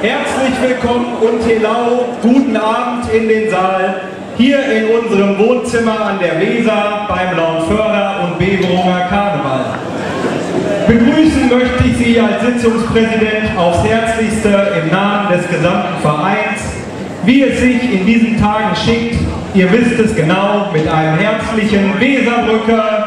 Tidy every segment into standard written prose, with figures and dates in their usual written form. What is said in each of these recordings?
Herzlich willkommen und hello, guten Abend in den Saal, hier in unserem Wohnzimmer an der Weser beim Launförder und Beverunger Karneval. Begrüßen möchte ich Sie als Sitzungspräsident aufs Herzlichste im Namen des gesamten Vereins, wie es sich in diesen Tagen schickt, ihr wisst es genau, mit einem herzlichen Weserbrücke.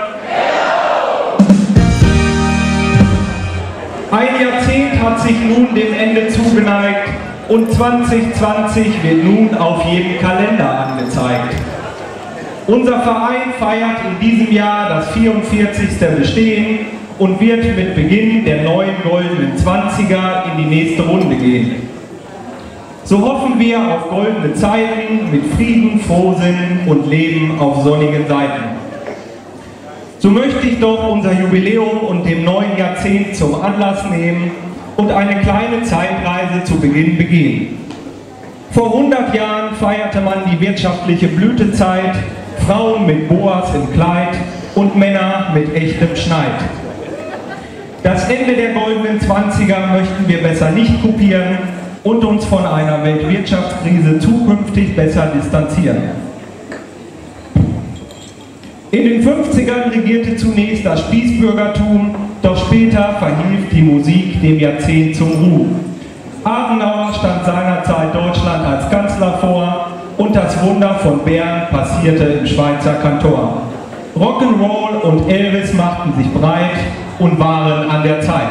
Ein Jahrzehnt hat sich nun dem Ende zugeneigt und 2020 wird nun auf jedem Kalender angezeigt. Unser Verein feiert in diesem Jahr das 44. Bestehen und wird mit Beginn der neuen goldenen 20er in die nächste Runde gehen. So hoffen wir auf goldene Zeiten mit Frieden, Frohsinn und Leben auf sonnigen Seiten. So möchte ich doch unser Jubiläum und dem neuen Jahrzehnt zum Anlass nehmen und eine kleine Zeitreise zu Beginn begehen. Vor 100 Jahren feierte man die wirtschaftliche Blütezeit, Frauen mit Boas im Kleid und Männer mit echtem Schneid. Das Ende der goldenen 20er möchten wir besser nicht kopieren und uns von einer Weltwirtschaftskrise zukünftig besser distanzieren. In den 50ern regierte zunächst das Spießbürgertum, doch später verhilft die Musik dem Jahrzehnt zum Ruhm. Adenauer stand seinerzeit Deutschland als Kanzler vor und das Wunder von Bern passierte im Schweizer Kantor. Rock'n'Roll und Elvis machten sich breit und waren an der Zeit.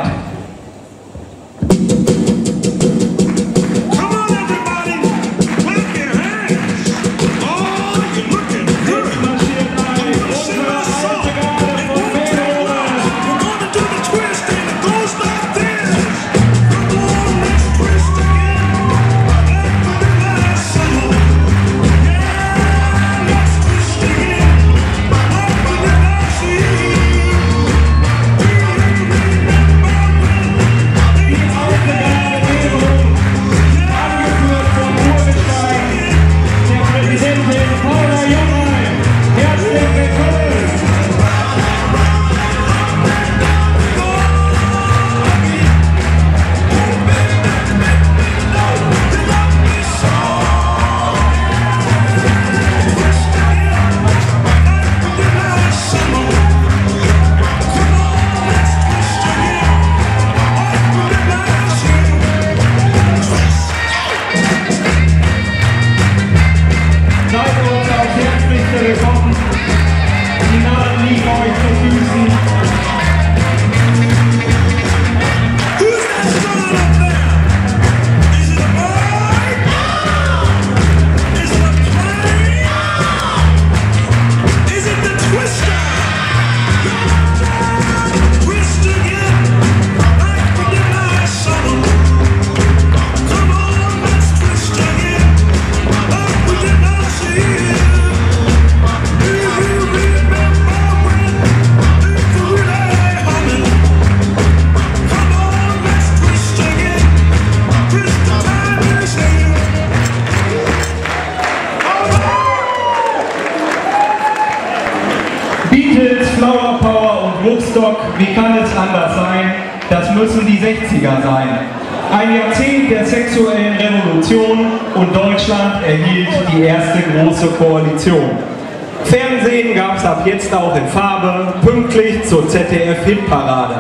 Flower Power und Woodstock, wie kann es anders sein? Das müssen die 60er sein. Ein Jahrzehnt der sexuellen Revolution und Deutschland erhielt die erste große Koalition. Fernsehen gab es ab jetzt auch in Farbe, pünktlich zur ZDF-Hitparade.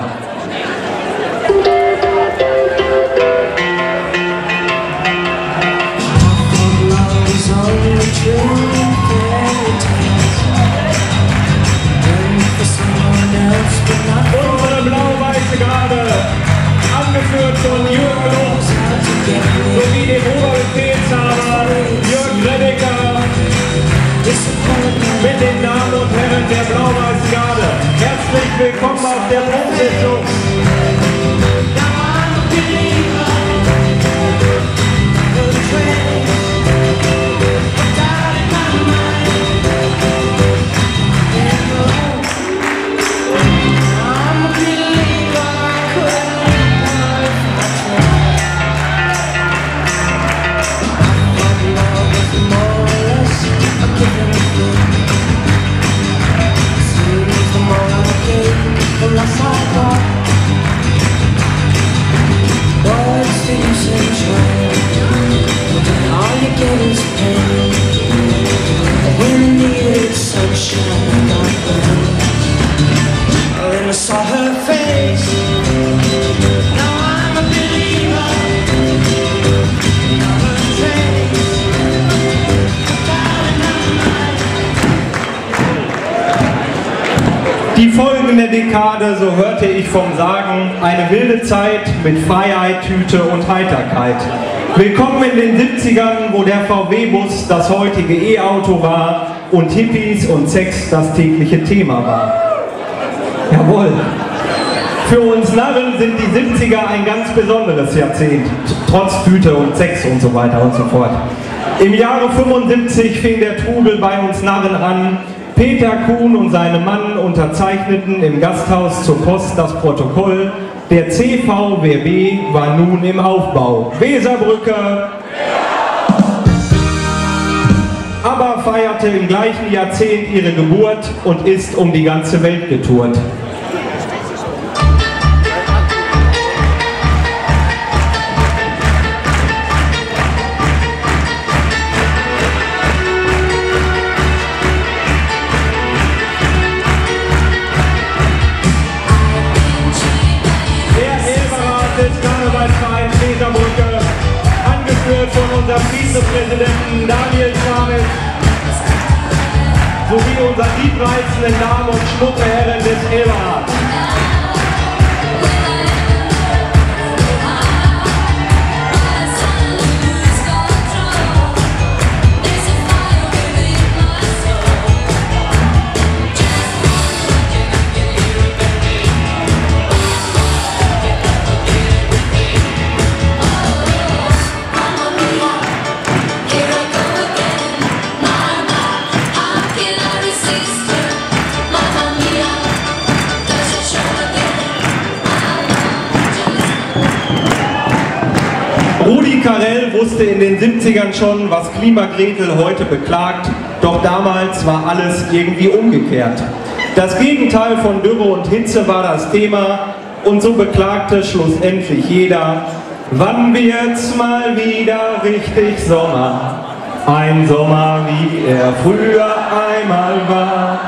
Unsere blau-weiße Garde, angeführt von Jürgen Luch, sowie dem Oberbefehlshaber Jürgen Redeker, mit den Damen und Herren der blau-weißen Garde. Herzlich willkommen auf der Prunksitzung. Boys, Die folgende Dekade, so hörte ich vom Sagen, eine wilde Zeit mit Freiheit, Tüte und Heiterkeit. Willkommen in den 70ern, wo der VW-Bus das heutige E-Auto war und Hippies und Sex das tägliche Thema war. Jawohl. Für uns Narren sind die 70er ein ganz besonderes Jahrzehnt, trotz Tüte und Sex und so weiter und so fort. Im Jahre 75 fing der Trubel bei uns Narren an. Peter Kuhn und seine Mann unterzeichneten im Gasthaus zur Post das Protokoll. Der CVWB war nun im Aufbau. Weserbrücke! ABBA feierte im gleichen Jahrzehnt ihre Geburt und ist um die ganze Welt getourt. Von unserem Vizepräsidenten Daniel Schamit sowie unseren liebreizenden Damen und Schmuckherren des Elberhardt. Rudi Carrell wusste in den 70ern schon, was Klimagretel heute beklagt, doch damals war alles irgendwie umgekehrt. Das Gegenteil von Dürre und Hitze war das Thema und so beklagte schlussendlich jeder, wann wird's mal wieder richtig Sommer? Ein Sommer, wie er früher einmal war.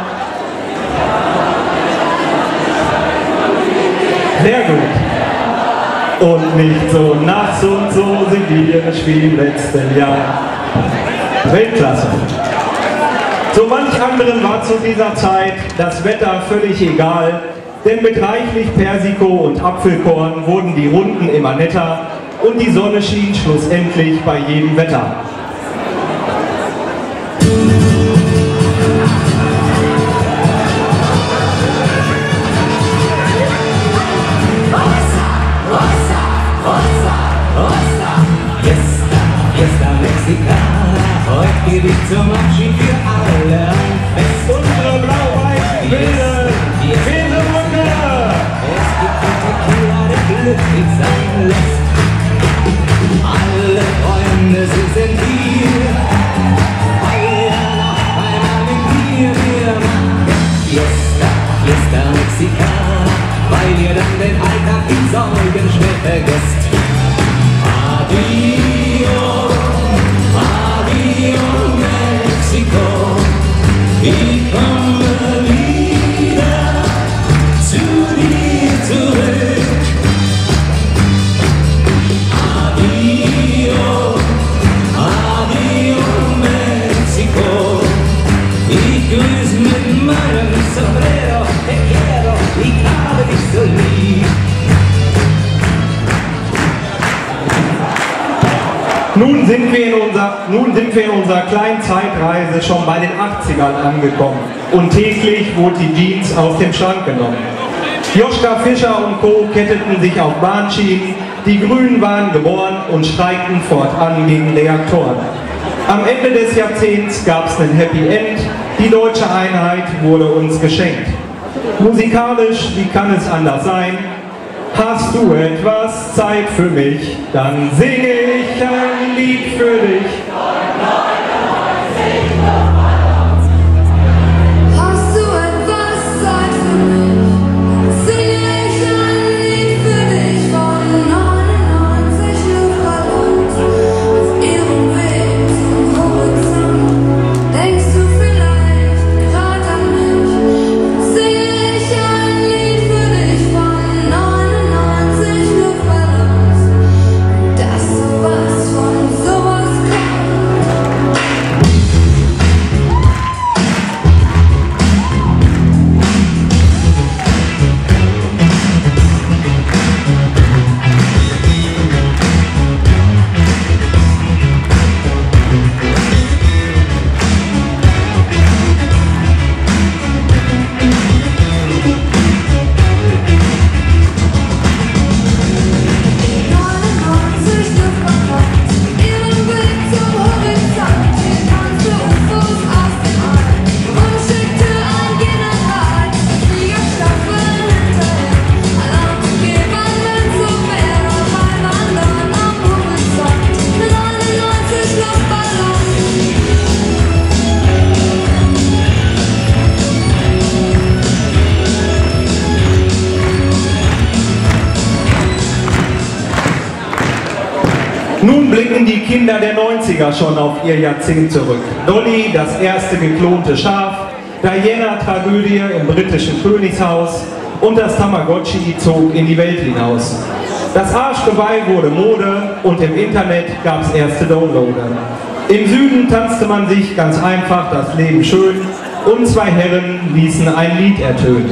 Sehr gut. Und nicht so nass und so sind wir wie im letzten Jahr. Weltklasse. So manch anderen war zu dieser Zeit das Wetter völlig egal, denn mit reichlich Persiko und Apfelkorn wurden die Runden immer netter und die Sonne schien schlussendlich bei jedem Wetter. Heute gebe ich zum Abschied für alle ein Fest. Unsere blau-weißen Bilder, die Weserbrücke! Es gibt ein Tequila, der glücklich sein lässt. Alle Freunde, sie sind hier. Feiern noch einmal mit mir, wir machen Fiesta, Fiesta Mexicana, weil ihr dann den Alltag im Sorgen schnell vergesst. Adio. Mexiko, ich komme wieder zu dir zurück. Adio, adio Mexiko, ich grüße mit meinem Sombrero, te quiero, ich habe dich so lieb. Nun sind wir in unserer kleinen Zeitreise schon bei den 80ern angekommen und täglich wurde die Jeans aus dem Schrank genommen. Joschka Fischer und Co. ketteten sich auf Bahnschienen, die Grünen waren geboren und streikten fortan gegen Reaktoren. Am Ende des Jahrzehnts gab es einen Happy End, die deutsche Einheit wurde uns geschenkt. Musikalisch, wie kann es anders sein? Hast du etwas Zeit für mich, dann singe ich ein Lied für dich. Hast du etwas Zeit für mich, singe ich ein Lied für dich von 99 Lufthansa. Nun blicken die Kinder der 90er schon auf ihr Jahrzehnt zurück. Dolly, das erste geklonte Schaf, Diana-Tragödie im britischen Königshaus und das Tamagotchi zog in die Welt hinaus. Das Arschgeweih wurde Mode und im Internet gab es erste Downloader. Im Süden tanzte man sich ganz einfach das Leben schön und zwei Herren ließen ein Lied ertönen.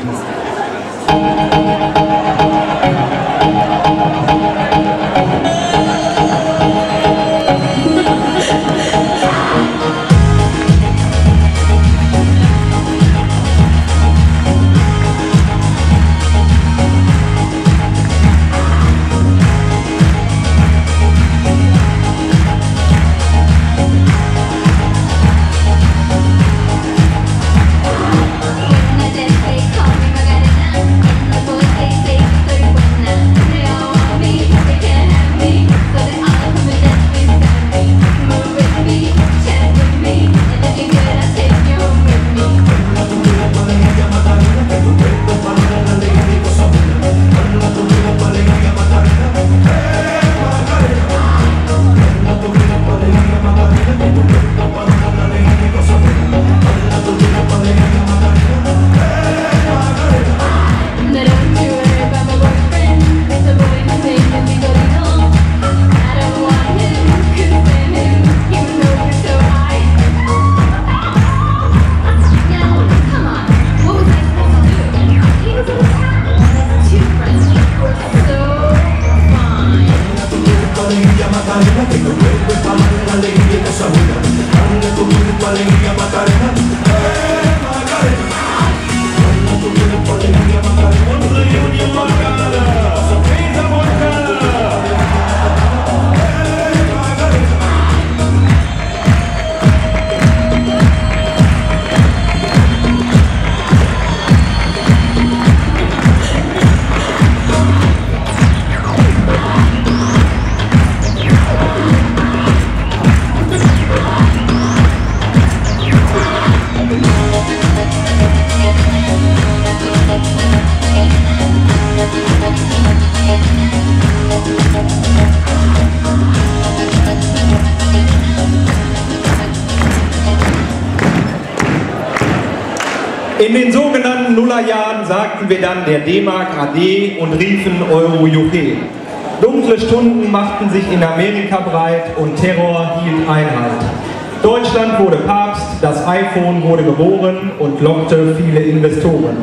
In den sogenannten Nullerjahren sagten wir dann der D-Mark Ade und riefen Euro Juche. Dunkle Stunden machten sich in Amerika breit und Terror hielt Einhalt. Deutschland wurde Papst, das iPhone wurde geboren und lockte viele Investoren.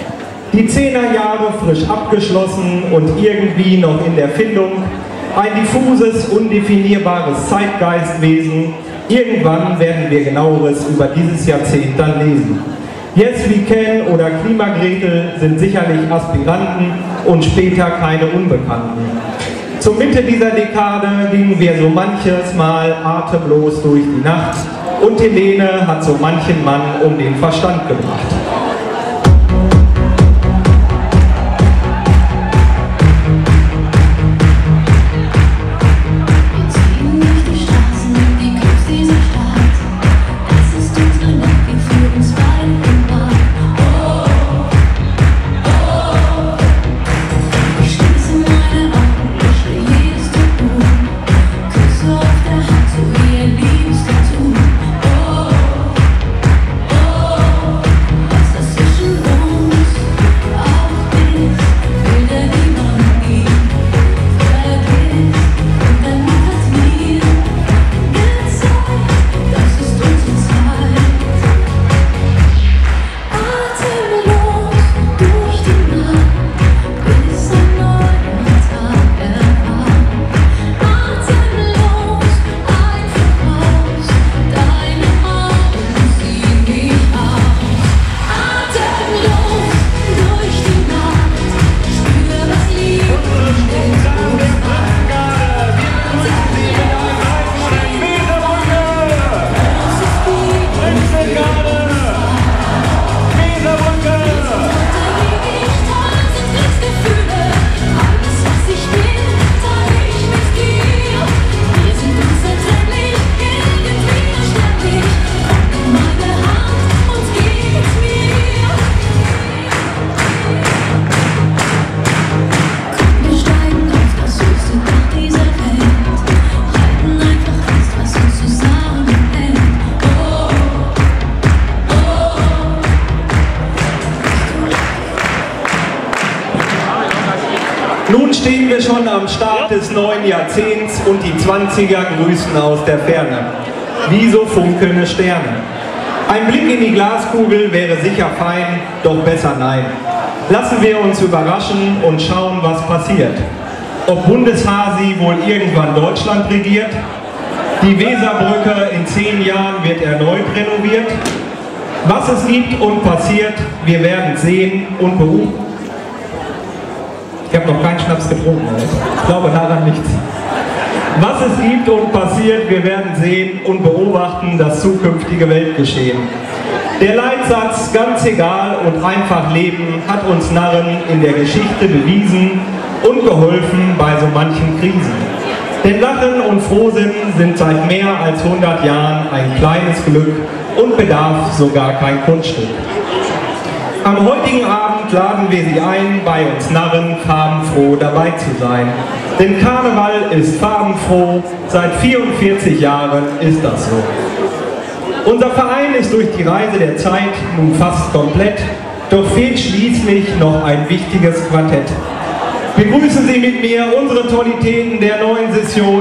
Die 10er Jahre frisch abgeschlossen und irgendwie noch in der Findung, ein diffuses, undefinierbares Zeitgeistwesen. Irgendwann werden wir Genaueres über dieses Jahrzehnt dann lesen. Yes We Can oder Klimagretel sind sicherlich Aspiranten und später keine Unbekannten. Zur Mitte dieser Dekade gingen wir so manches Mal atemlos durch die Nacht und Helene hat so manchen Mann um den Verstand gebracht. Nun stehen wir schon am Start des neuen Jahrzehnts und die 20er grüßen aus der Ferne. Wie so funkelnde Sterne. Ein Blick in die Glaskugel wäre sicher fein, doch besser nein. Lassen wir uns überraschen und schauen, was passiert. Ob Bundeshasi wohl irgendwann Deutschland regiert? Die Weserbrücke in 10 Jahren wird erneut renoviert? Was es gibt und passiert, wir werden sehen und beobachten. Ich habe noch keinen Schnaps getrunken, ich glaube daran nichts. Was es gibt und passiert, wir werden sehen und beobachten das zukünftige Weltgeschehen. Der Leitsatz ganz egal und einfach leben hat uns Narren in der Geschichte bewiesen und geholfen bei so manchen Krisen. Denn Lachen und Frohsinn sind seit mehr als 100 Jahren ein kleines Glück und bedarf sogar kein Kunststück. Am heutigen Abend laden wir Sie ein, bei uns Narren farbenfroh dabei zu sein. Denn Karneval ist farbenfroh, seit 44 Jahren ist das so. Unser Verein ist durch die Reise der Zeit nun fast komplett, doch fehlt schließlich noch ein wichtiges Quartett. Begrüßen Sie mit mir unsere Tonalitäten der neuen Session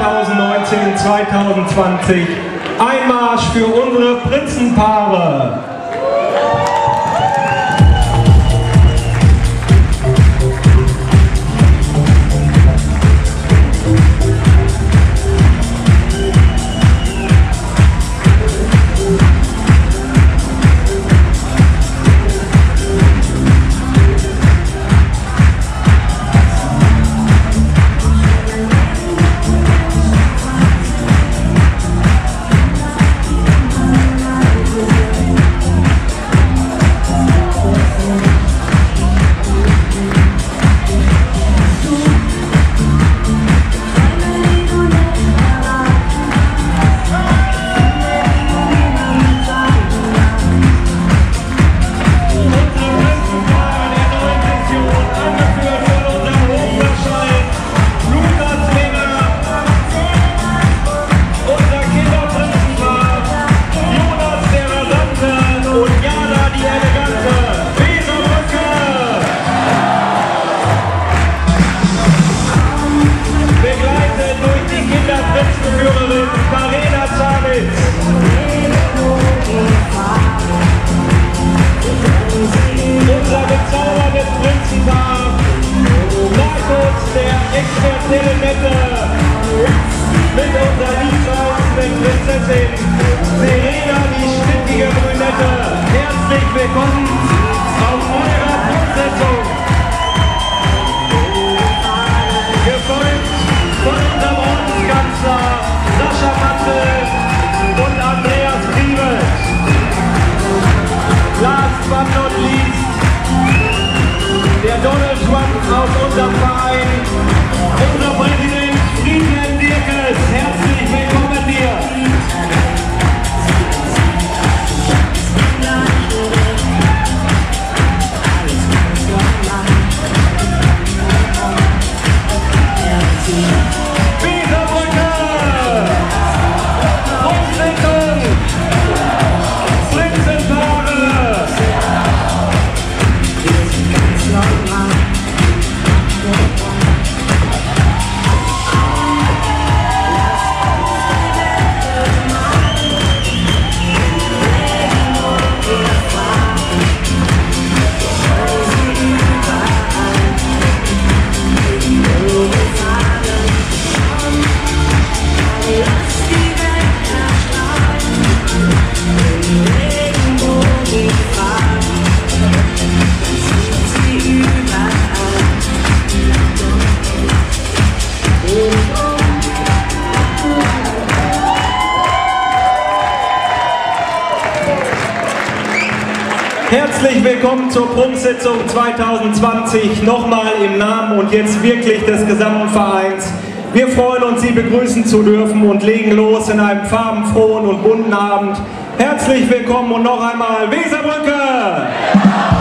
2019-2020. Einmarsch für unsere Prinzenpaare! Herzlich willkommen zur Prunkssitzung 2020, nochmal im Namen und jetzt wirklich des gesamten Vereins. Wir freuen uns, Sie begrüßen zu dürfen und legen los in einem farbenfrohen und bunten Abend. Herzlich willkommen und noch einmal Weserbrücke!